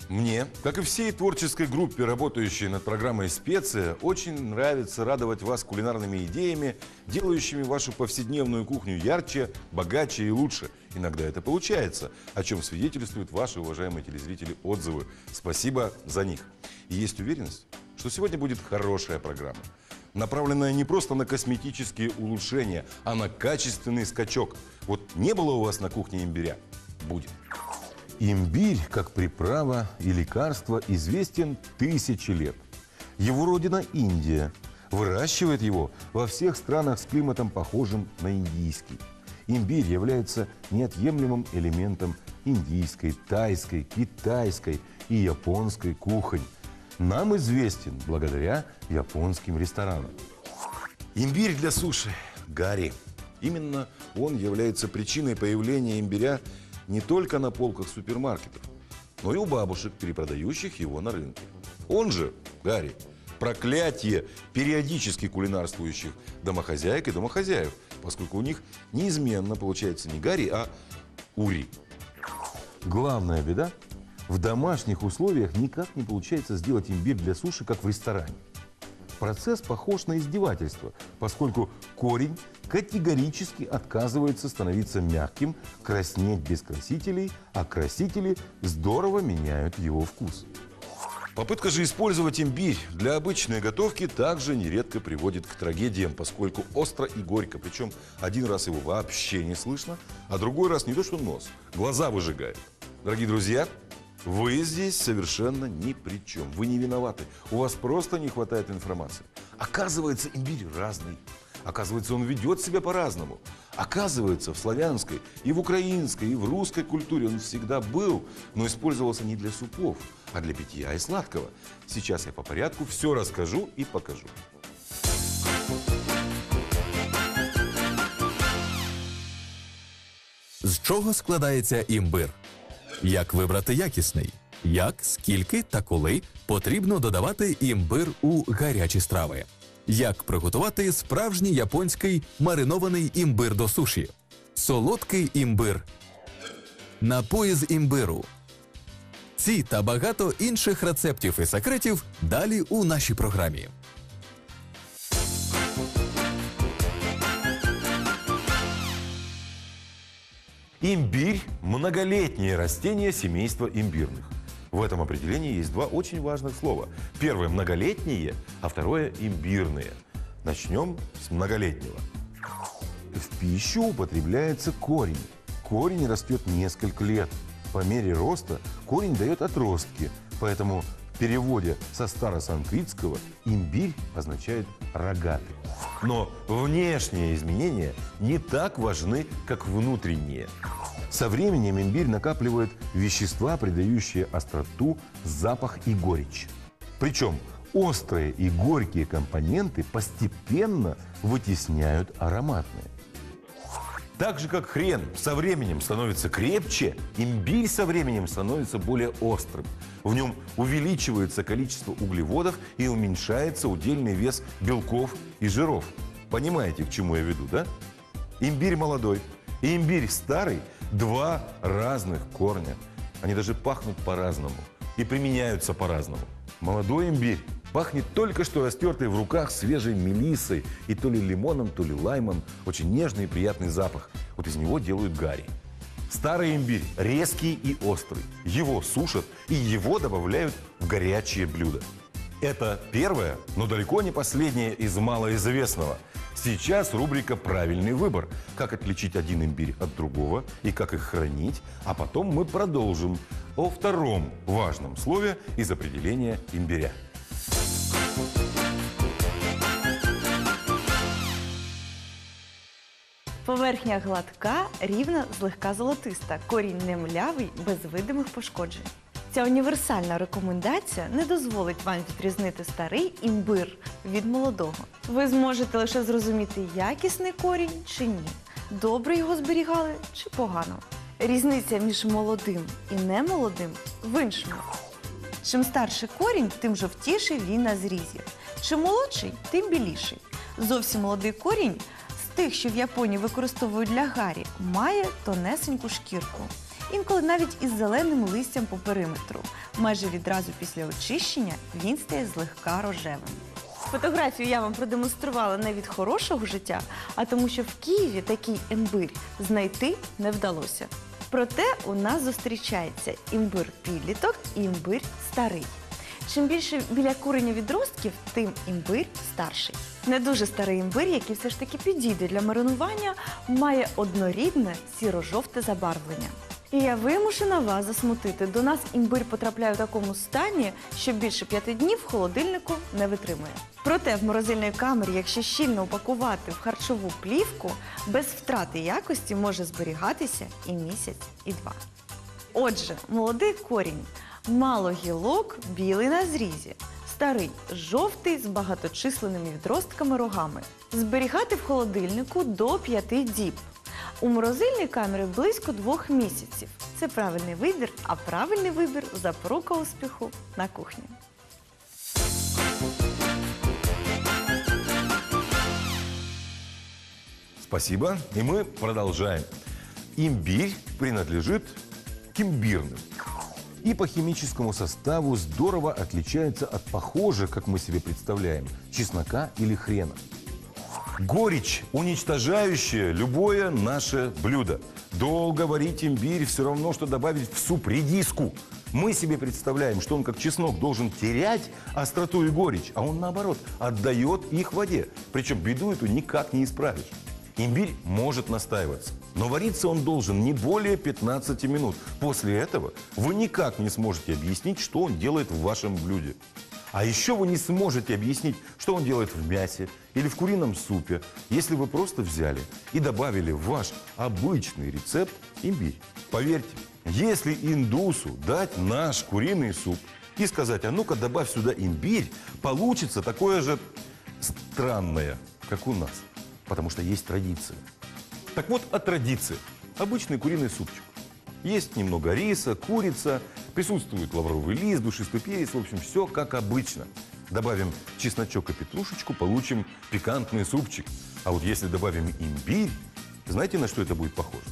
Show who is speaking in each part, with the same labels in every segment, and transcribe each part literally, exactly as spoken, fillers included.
Speaker 1: Мне, как и всей творческой группе, работающей над программой «Специя», очень нравится радовать вас кулинарными идеями, делающими вашу повседневную кухню ярче, богаче и лучше. Иногда это получается, о чем свидетельствуют ваши, уважаемые телезрители, отзывы. Спасибо за них. И есть уверенность, что сегодня будет хорошая программа, направленная не просто на косметические улучшения, а на качественный скачок. Вот не было у вас на кухне имбиря? Будет. Имбирь, как приправа и лекарство, известен тысячи лет. Его родина – Индия. Выращивает его во всех странах с климатом, похожим на индийский. Имбирь является неотъемлемым элементом индийской, тайской, китайской и японской кухонь. Нам известен благодаря японским ресторанам. Имбирь для суши – гари. Именно он является причиной появления имбиря не только на полках супермаркетов, но и у бабушек, перепродающих его на рынке. Он же, гари, проклятие периодически кулинарствующих домохозяек и домохозяев, поскольку у них неизменно получается не гари, а ури. Главная беда – в домашних условиях никак не получается сделать имбирь для суши, как в ресторане. Процесс похож на издевательство, поскольку корень категорически отказывается становиться мягким, краснеть без красителей, а красители здорово меняют его вкус. Попытка же использовать имбирь для обычной готовки также нередко приводит к трагедиям, поскольку остро и горько. Причем один раз его вообще не слышно, а другой раз не то что нос, глаза выжигает. Дорогие друзья, вы здесь совершенно ни при чем. Вы не виноваты. У вас просто не хватает информации. Оказывается, имбирь разный. Оказывается, он ведет себя по-разному. Оказывается, в славянской, и в украинской, и в русской культуре он всегда был, но использовался не для супов, а для питья и сладкого. Сейчас я по порядку все расскажу и покажу.
Speaker 2: З чого складається імбир? Як вибрати якісний? Як, скільки та коли потрібно додавати імбир у гарячі страви? Як приготувати справжній японський маринований імбир до суші? Солодкий імбир. Напої з імбиру. Ці та багато інших рецептів і секретів далі у нашій програмі.
Speaker 1: Имбирь – многолетнее растение семейства имбирных. В этом определении есть два очень важных слова. Первое – многолетние, а второе – имбирные. Начнем с многолетнего. В пищу употребляется корень. Корень растет несколько лет. По мере роста корень дает отростки, поэтому в переводе со старосанскритского имбирь означает рогатый. Но внешние изменения не так важны, как внутренние. Со временем имбирь накапливает вещества, придающие остроту, запах и горечь. Причем острые и горькие компоненты постепенно вытесняют ароматные. Так же, как хрен со временем становится крепче, имбирь со временем становится более острым. В нем увеличивается количество углеводов и уменьшается удельный вес белков и жиров. Понимаете, к чему я веду, да? Имбирь молодой и имбирь старый – два разных корня. Они даже пахнут по-разному и применяются по-разному. Молодой имбирь пахнет только что растертой в руках свежей мелиссой и то ли лимоном, то ли лаймом. Очень нежный и приятный запах. Вот из него делают гари. Старый имбирь резкий и острый. Его сушат и его добавляют в горячие блюда. Это первое, но далеко не последнее из малоизвестного. Сейчас рубрика «Правильный выбор». Как отличить один имбирь от другого и как их хранить. А потом мы продолжим о втором важном слове из определения имбиря.
Speaker 3: Поверхня гладка, рівна, злегка золотиста. Корінь не млявий, без видимих пошкоджень. Ця універсальна рекомендація не дозволить вам відрізнити старий імбир від молодого. Ви зможете лише зрозуміти, якісний корінь чи ні, добре його зберігали чи погано. Різниця між молодим і немолодим в іншому. Чим старший корінь, тим жовтіший він на зрізі. Чим молодший, тим біліший. Зовсім молодий корінь з тих, що в Японії використовують для гарі, має тонесеньку шкірку. інколи навіть із зеленим листям по периметру. Майже відразу після очищення він стає злегка рожевим. Фотографію я вам продемонструвала не від хорошого життя, а тому, що в Києві такий імбир знайти не вдалося. Проте у нас зустрічається імбир-підліток і імбир старий. Чим більше біля куреня відростків, тим імбир старший. Не дуже старий імбир, який все ж таки підійде для маринування, має однорідне сіро-жовте забарвлення. І я вимушена вас засмутити. До нас імбир потрапляє у такому стані, що більше п'яти днів в холодильнику не витримує. Проте в морозильній камері, якщо щільно упакувати в харчову плівку, без втрати якості може зберігатися і місяць, і два. Отже, молодий корінь. Мало гілок, білий на зрізі. Старий, жовтий з багаточисленними відростками рогами. Зберігати в холодильнику до п'яти діб. У морозильній камері близько двох місяців. Це правильний вибір, а правильний вибір – запорука успіху на кухні.
Speaker 1: Спасибо. И мы продолжаем. Имбирь принадлежит к имбирным. И по химическому составу здорово отличается от похожих, как мы себе представляем, чеснока или хрена. Горечь, уничтожающая любое наше блюдо. Долго варить имбирь все равно, что добавить в суп редиску. Мы себе представляем, что он как чеснок должен терять остроту и горечь, а он наоборот отдает их воде. Причем беду эту никак не исправишь. Имбирь может настаиваться, но вариться он должен не более пятнадцати минут. После этого вы никак не сможете объяснить, что он делает в вашем блюде. А еще вы не сможете объяснить, что он делает в мясе или в курином супе, если вы просто взяли и добавили в ваш обычный рецепт имбирь. Поверьте, если индусу дать наш куриный суп и сказать: а ну-ка добавь сюда имбирь, получится такое же странное, как у нас. Потому что есть традиция. Так вот, о традиции. Обычный куриный супчик. Есть немного риса, курица, присутствует лавровый лист, душистый перец. В общем, все как обычно. Добавим чесночок и петрушечку, получим пикантный супчик. А вот если добавим имбирь, знаете, на что это будет похоже?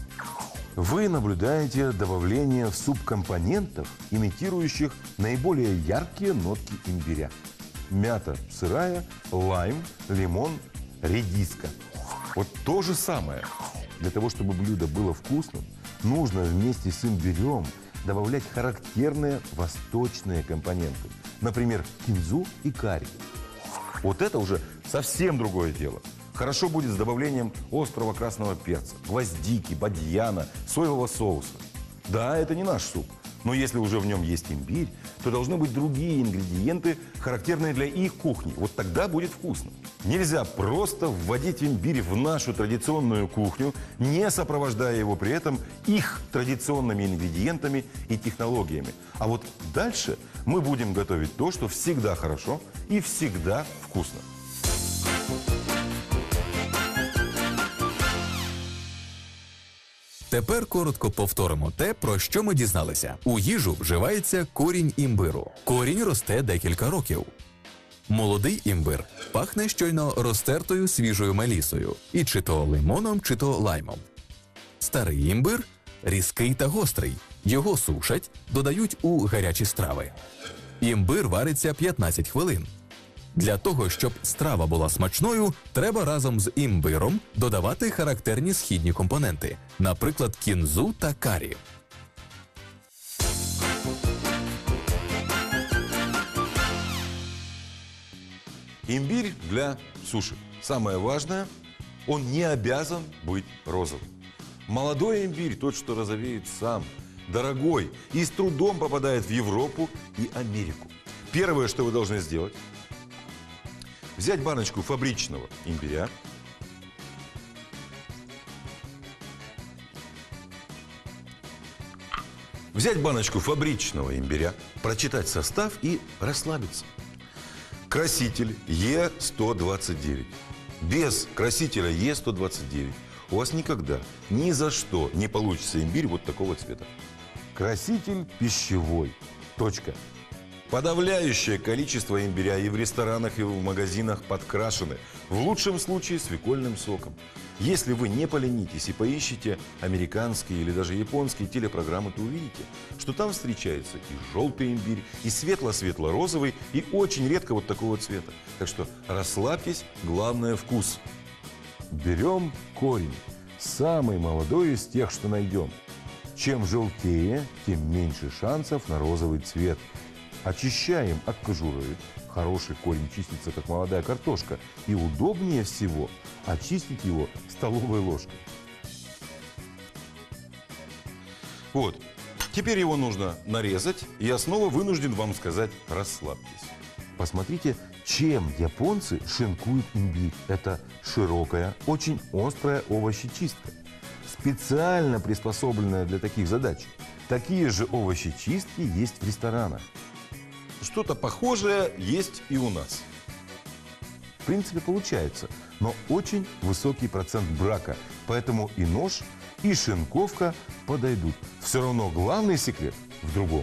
Speaker 1: Вы наблюдаете добавление в суп компонентов, имитирующих наиболее яркие нотки имбиря. Мята сырая, лайм, лимон, редиска. Вот то же самое. Для того, чтобы блюдо было вкусным, нужно вместе с имбирем добавлять характерные восточные компоненты. Например, кинзу и карри. Вот это уже совсем другое дело. Хорошо будет с добавлением острого красного перца, гвоздики, бадьяна, соевого соуса. Да, это не наш суп. Но если уже в нем есть имбирь, то должны быть другие ингредиенты, характерные для их кухни. Вот тогда будет вкусно. Нельзя просто вводить имбирь в нашу традиционную кухню, не сопровождая его при этом их традиционными ингредиентами и технологиями. А вот дальше мы будем готовить то, что всегда хорошо и всегда вкусно.
Speaker 2: Тепер коротко повторимо те, про що ми дізналися. У їжу вживається корінь імбиру. Корінь росте декілька років. Молодий імбир пахне щойно розтертою свіжою мелісою. І чи то лимоном, чи то лаймом. Старий імбир різкий та гострий. Його сушать, додають у гарячі страви. Імбир вариться п'ятнадцять хвилин. Для того, щоб страва була смачною, треба разом з імбиром додавати характерні східні компоненти, наприклад, кінзу та карі.
Speaker 1: Имбирь для суши. Самое важное, он не обязан быть розовым. Молодой имбирь, тот, что розовеет сам, дорогой и с трудом попадает в Европу и Америку. Первое, что вы должны сделать, взять баночку фабричного имбиря, взять баночку фабричного имбиря, прочитать состав и расслабиться. Краситель Е сто двадцать девять. Без красителя Е сто двадцать девять у вас никогда, ни за что не получится имбирь вот такого цвета. Краситель пищевой. Точка. Подавляющее количество имбиря и в ресторанах, и в магазинах подкрашены. В лучшем случае свекольным соком. Если вы не поленитесь и поищите американские или даже японские телепрограммы, то увидите, что там встречается и желтый имбирь, и светло-светло-розовый, и очень редко вот такого цвета. Так что расслабьтесь, главное вкус. Берем корень, самый молодой из тех, что найдем. Чем желтее, тем меньше шансов на розовый цвет. Очищаем от кожуры. Хороший корень чистится, как молодая картошка. И удобнее всего очистить его столовой ложкой. Вот. Теперь его нужно нарезать. И я снова вынужден вам сказать: расслабьтесь. Посмотрите, чем японцы шинкуют имбирь. Это широкая, очень острая овощечистка, специально приспособленная для таких задач. Такие же овощечистки есть в ресторанах. Что-то похожее есть и у нас. В принципе, получается, но очень высокий процент брака. Поэтому и нож, и шинковка подойдут. Все равно главный секрет в другом.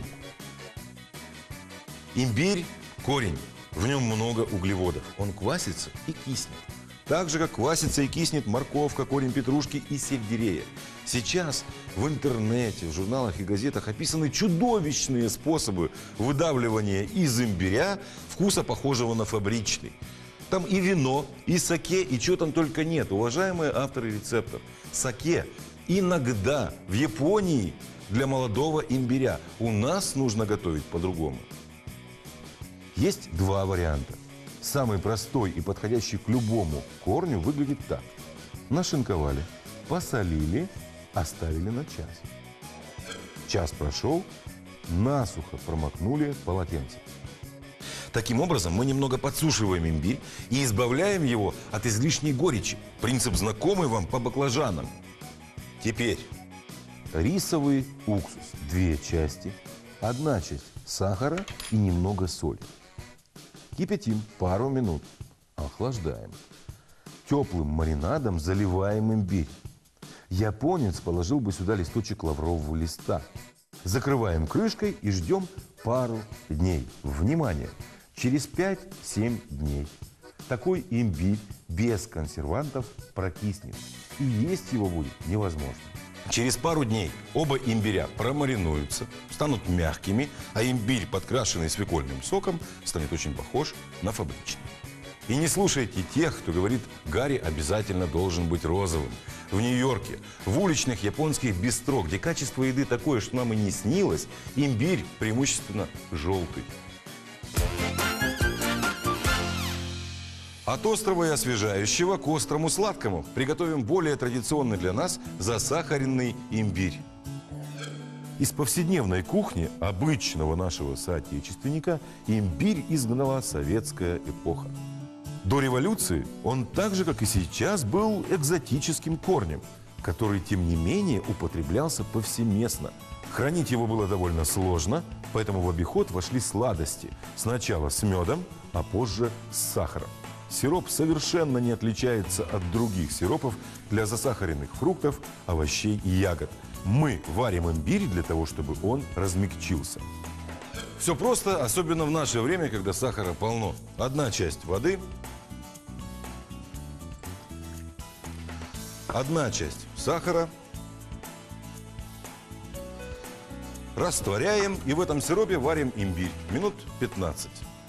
Speaker 1: Имбирь – корень. В нем много углеводов. Он квасится и киснет. Так же, как квасится и киснет морковка, корень петрушки и сельдерея. Сейчас в интернете, в журналах и газетах описаны чудовищные способы выдавливания из имбиря вкуса, похожего на фабричный. Там и вино, и саке, и чего там только нет. Уважаемые авторы рецептов, саке иногда в Японии для молодого имбиря. У нас нужно готовить по-другому. Есть два варианта. Самый простой и подходящий к любому корню выглядит так. Нашинковали, посолили, оставили на час. Час прошел, насухо промокнули полотенцем. Таким образом, мы немного подсушиваем имбирь и избавляем его от излишней горечи. Принцип знакомый вам по баклажанам. Теперь рисовый уксус. Две части. Одна часть сахара и немного соли. Кипятим пару минут. Охлаждаем. Теплым маринадом заливаем имбирь. Японец положил бы сюда листочек лаврового листа. Закрываем крышкой и ждем пару дней. Внимание! Через пять-семь дней такой имбирь без консервантов прокиснет. И есть его будет невозможно. Через пару дней оба имбиря промаринуются, станут мягкими, а имбирь, подкрашенный свекольным соком, станет очень похож на фабричный. И не слушайте тех, кто говорит: Гарри обязательно должен быть розовым. В Нью-Йорке, в уличных японских бистро, где качество еды такое, что нам и не снилось, имбирь преимущественно желтый. От острого и освежающего к острому сладкому приготовим более традиционный для нас засахаренный имбирь. Из повседневной кухни обычного нашего соотечественника имбирь изгнала советская эпоха. До революции он так же, как и сейчас, был экзотическим корнем, который, тем не менее, употреблялся повсеместно. Хранить его было довольно сложно, поэтому в обиход вошли сладости. Сначала с медом, а позже с сахаром. Сироп совершенно не отличается от других сиропов для засахаренных фруктов, овощей и ягод. Мы варим имбирь для того, чтобы он размягчился. Все просто, особенно в наше время, когда сахара полно. Одна часть воды, одна часть сахара. Растворяем и в этом сиропе варим имбирь минут пятнадцать.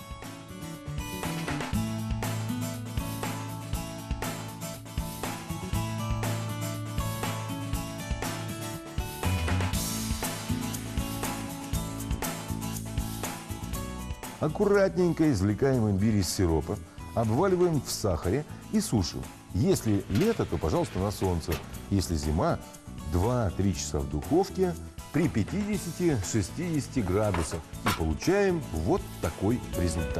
Speaker 1: Аккуратненько извлекаем имбирь из сиропа, обваливаем в сахаре и сушим. Если лето, то, пожалуйста, на солнце. Если зима, два-три часа в духовке при пятидесяти-шестидесяти градусах. И получаем вот такой результат.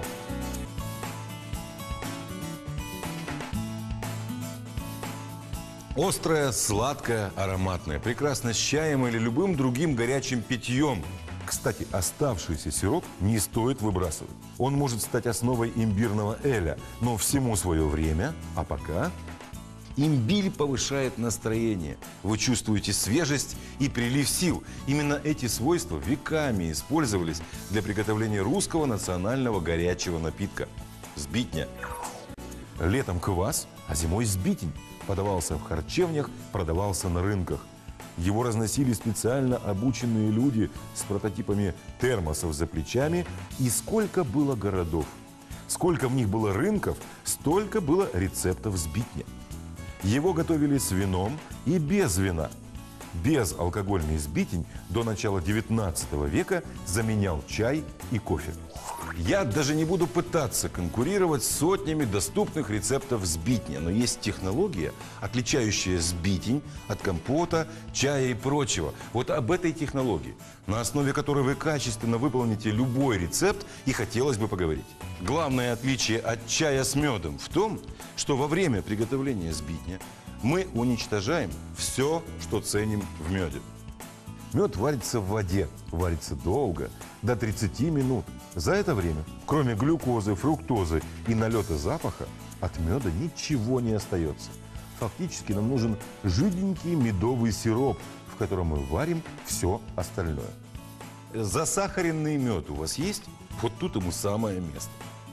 Speaker 1: Острое, сладкое, ароматное. Прекрасно с чаем или любым другим горячим питьем. Кстати, оставшийся сироп не стоит выбрасывать. Он может стать основой имбирного эля, но всему свое время. А пока имбирь повышает настроение. Вы чувствуете свежесть и прилив сил. Именно эти свойства веками использовались для приготовления русского национального горячего напитка – сбитня. Летом квас, а зимой сбитень. Подавался в харчевнях, продавался на рынках. Его разносили специально обученные люди с прототипами термосов за плечами. И сколько было городов, сколько в них было рынков, столько было рецептов сбитня. Его готовили с вином и без вина. Безалкогольный сбитень до начала девятнадцатого века заменял чай и кофе. Я даже не буду пытаться конкурировать с сотнями доступных рецептов сбитня, но есть технология, отличающая сбитень от компота, чая и прочего. Вот об этой технологии, на основе которой вы качественно выполните любой рецепт, и хотелось бы поговорить. Главное отличие от чая с медом в том, что во время приготовления сбитня мы уничтожаем все, что ценим в меде. Мед варится в воде, варится долго, до тридцати минут. За это время, кроме глюкозы, фруктозы и налета запаха, от меда ничего не остается. Фактически нам нужен жиденький медовый сироп, в котором мы варим все остальное. Засахаренный мед у вас есть? Вот тут ему самое место.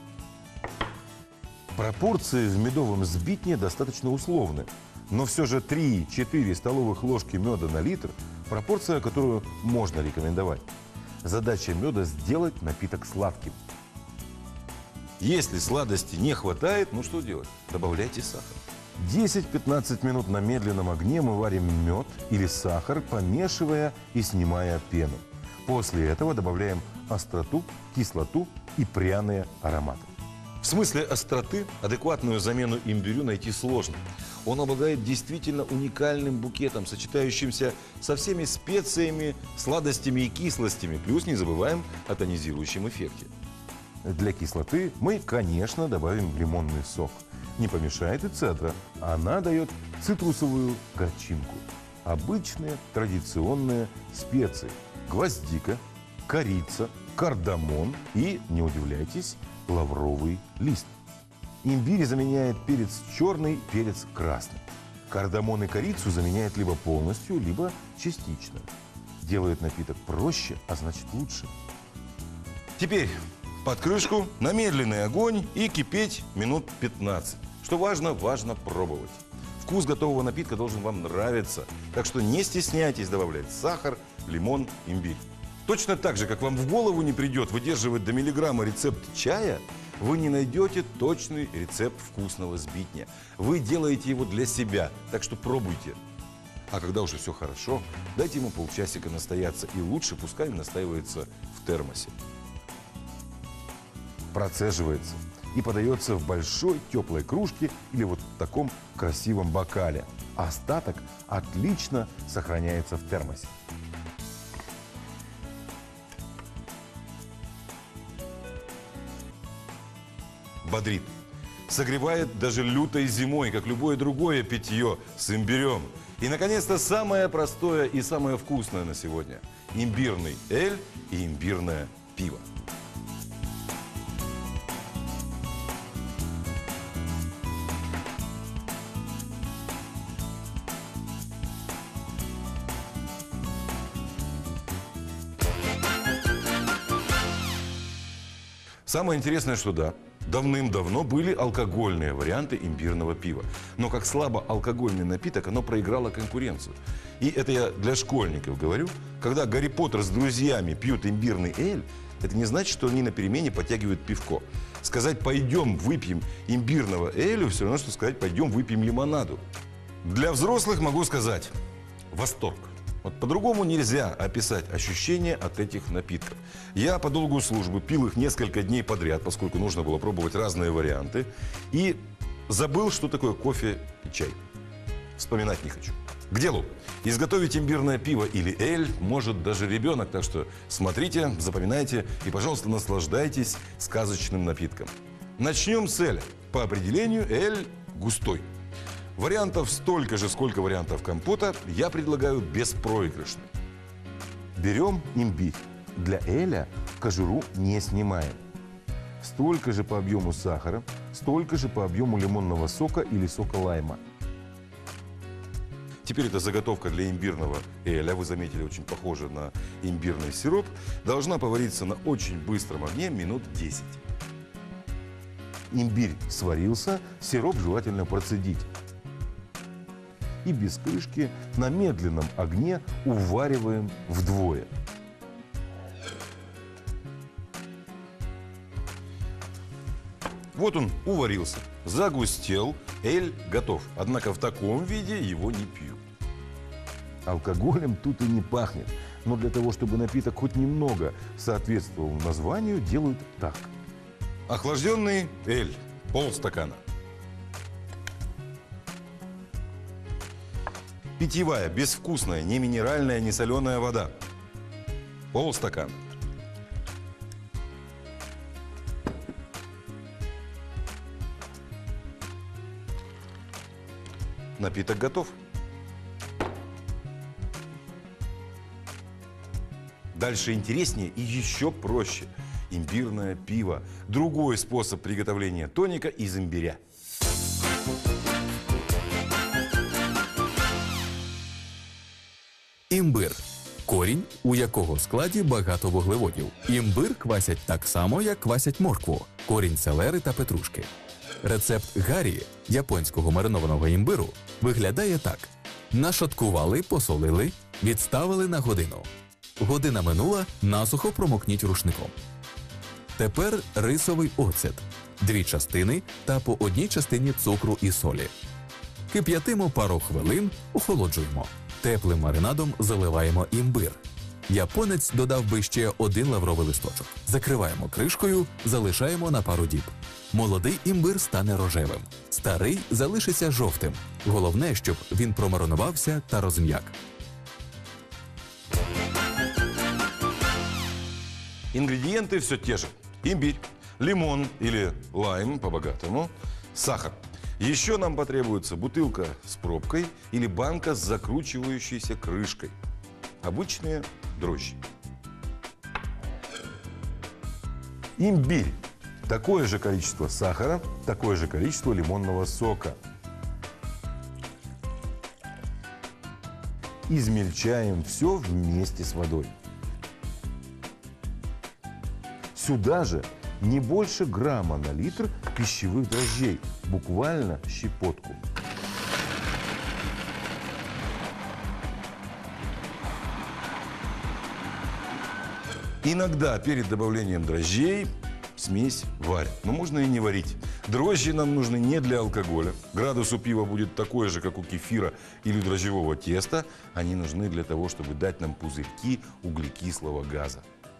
Speaker 1: Пропорции в медовом сбитне достаточно условны. Но все же три-четыре столовых ложки меда на литр – пропорция, которую можно рекомендовать. Задача меда – сделать напиток сладким. Если сладости не хватает, ну что делать? Добавляйте сахар. десять-пятнадцать минут на медленном огне мы варим мед или сахар, помешивая и снимая пену. После этого добавляем остроту, кислоту и пряные ароматы. В смысле остроты адекватную замену имбирю найти сложно. Он обладает действительно уникальным букетом, сочетающимся со всеми специями, сладостями и кислостями. Плюс не забываем о тонизирующем эффекте. Для кислоты мы, конечно, добавим лимонный сок. Не помешает и цедра. Она дает цитрусовую горчинку. Обычные традиционные специи. Гвоздика, корица, кардамон и, не удивляйтесь, лавровый лист. Имбирь заменяет перец черный, перец красный. Кардамон и корицу заменяет либо полностью, либо частично. Делает напиток проще, а значит лучше. Теперь под крышку на медленный огонь и кипеть минут пятнадцать. Что важно, важно пробовать. Вкус готового напитка должен вам нравиться, так что не стесняйтесь добавлять сахар, лимон, имбирь. Точно так же, как вам в голову не придет выдерживать до миллиграмма рецепт чая, вы не найдете точный рецепт вкусного сбитня. Вы делаете его для себя, так что пробуйте. А когда уже все хорошо, дайте ему полчасика настояться, и лучше пускай настаивается в термосе. Процеживается и подается в большой теплой кружке или вот в таком красивом бокале. Остаток отлично сохраняется в термосе. Бодрит. Согревает даже лютой зимой, как любое другое питье с имбирем. И, наконец-то, самое простое и самое вкусное на сегодня. Имбирный эль и имбирное пиво. Самое интересное, что да, давным-давно были алкогольные варианты имбирного пива. Но как слабоалкогольный напиток, оно проиграло конкуренцию. И это я для школьников говорю. Когда Гарри Поттер с друзьями пьют имбирный эль, это не значит, что они на перемене подтягивают пивко. Сказать «пойдем выпьем имбирного элю» все равно, что сказать «пойдем выпьем лимонаду». Для взрослых могу сказать «восторг». Вот по-другому нельзя описать ощущения от этих напитков. Я по долгу службы пил их несколько дней подряд, поскольку нужно было пробовать разные варианты. И забыл, что такое кофе и чай. Вспоминать не хочу. К делу. Изготовить имбирное пиво или эль может даже ребенок. Так что смотрите, запоминайте и, пожалуйста, наслаждайтесь сказочным напитком. Начнем с эля. По определению эль густой. Вариантов столько же, сколько вариантов компота, я предлагаю беспроигрышно. Берем имбирь. Для эля кожуру не снимаем. Столько же по объему сахара, столько же по объему лимонного сока или сока лайма. Теперь эта заготовка для имбирного эля, вы заметили, очень похожа на имбирный сироп, должна повариться на очень быстром огне минут десять. имбирь сварился, сироп желательно процедить. И без крышки на медленном огне увариваем вдвое. Вот он уварился, загустел, эль готов. Однако в таком виде его не пьют. Алкоголем тут и не пахнет. Но для того, чтобы напиток хоть немного соответствовал названию, делают так. Охлажденный эль, полстакана. Питьевая, безвкусная, не минеральная, не соленая вода. Полстакана. Напиток готов. Дальше интереснее и еще проще. Имбирное пиво. Другой способ приготовления тоника из имбиря.
Speaker 2: Імбир – корінь, у якого в складі багато вуглеводів. Імбир квасять так само, як квасять моркву, корінь селери та петрушки. Рецепт гарі, японського маринованого імбиру, виглядає так. Нашаткували, посолили, відставили на годину. Година минула, насухо промокніть рушником. Тепер рисовий оцет. Дві частини та по одній частині цукру і солі. Кип'ятимо пару хвилин, охолоджуємо. Теплим маринадом заливаємо імбир. Японець додав би ще один лавровий листочок. Закриваємо кришкою, залишаємо на пару діб. Молодий імбир стане рожевим. Старий залишиться жовтим. Головне, щоб він промаринувався та розм'як.
Speaker 1: Ингредиенты все те же. Имбирь, лимон или лайм по-богатому, сахар. Еще нам потребуется бутылка с пробкой или банка с закручивающейся крышкой. Обычные дрожжи. Имбирь. Такое же количество сахара, такое же количество лимонного сока. Измельчаем все вместе с водой. Сюда же не больше грамма на литр пищевых дрожжей, буквально щепотку. Иногда перед добавлением дрожжей смесь варят, но можно и не варить. Дрожжи нам нужны не для алкоголя. Градус у пива будет такой же, как у кефира или дрожжевого теста. Они нужны для того, чтобы дать нам пузырьки углекислого газа.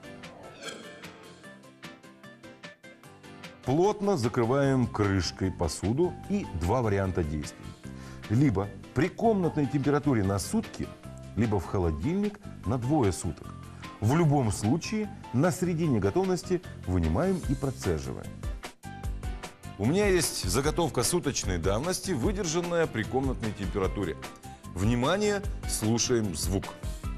Speaker 1: Плотно закрываем крышкой посуду и два варианта действий. Либо при комнатной температуре на сутки, либо в холодильник на двое суток. В любом случае на середине готовности вынимаем и процеживаем. У меня есть заготовка суточной давности, выдержанная при комнатной температуре. Внимание, слушаем звук.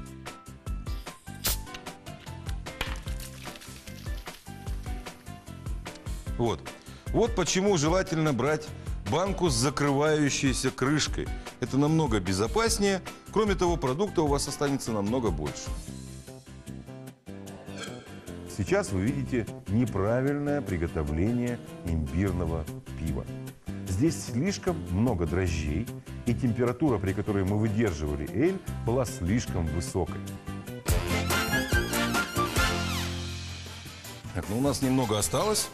Speaker 1: Вот. Вот почему желательно брать банку с закрывающейся крышкой. Это намного безопаснее. Кроме того, продукта у вас останется намного больше. Сейчас вы видите неправильное приготовление имбирного пива. Здесь слишком много дрожжей, и температура, при которой мы выдерживали эль, была слишком высокой. Так, ну у нас немного осталось.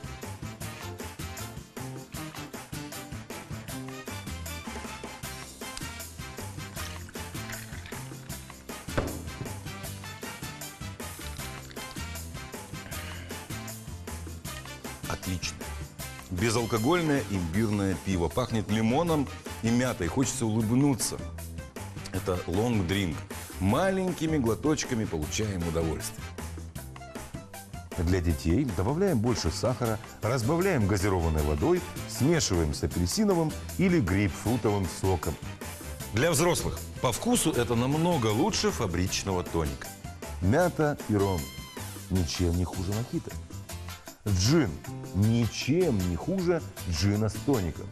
Speaker 1: Отлично. Безалкогольное имбирное пиво. Пахнет лимоном и мятой. Хочется улыбнуться. Это long drink. Маленькими глоточками получаем удовольствие. Для детей добавляем больше сахара, разбавляем газированной водой, смешиваем с апельсиновым или грейпфрутовым соком. Для взрослых по вкусу это намного лучше фабричного тоника. Мята и ром. Ничем не хуже мохито. Джин. Ничем не хуже джина с тоником.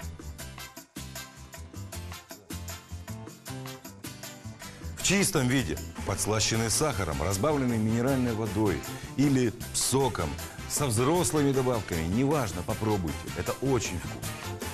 Speaker 1: В чистом виде, подслащенный сахаром, разбавленный минеральной водой или соком, со взрослыми добавками, неважно, попробуйте. Это очень вкусно.